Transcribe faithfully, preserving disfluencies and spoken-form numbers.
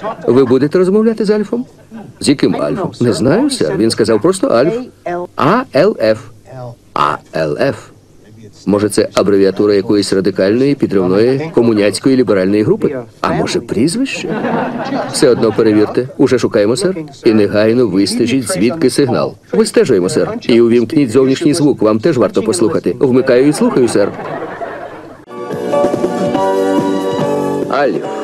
Ви будете розмовляти з Альфом? З яким Альфом? Не знаю, сер. Він сказав просто Альф. А Л Ф. А Л Ф. Може, це абревіатура якоїсь радикальної, підривної, комуняцької ліберальної групи? А може, прізвище? Все одно перевірте. Уже шукаємо, сер. І негайно вистежіть, звідки сигнал. Вистежуємо, сер. І увімкніть зовнішній звук. Вам теж варто послухати. Вмикаю і слухаю, сер. Альф.